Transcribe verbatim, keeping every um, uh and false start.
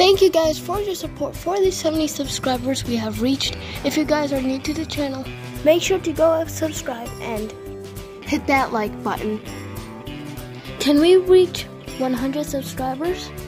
Thank you guys for your support for the seventy subscribers we have reached. If you guys are new to the channel, make sure to go and subscribe and hit that like button. Can we reach one hundred subscribers?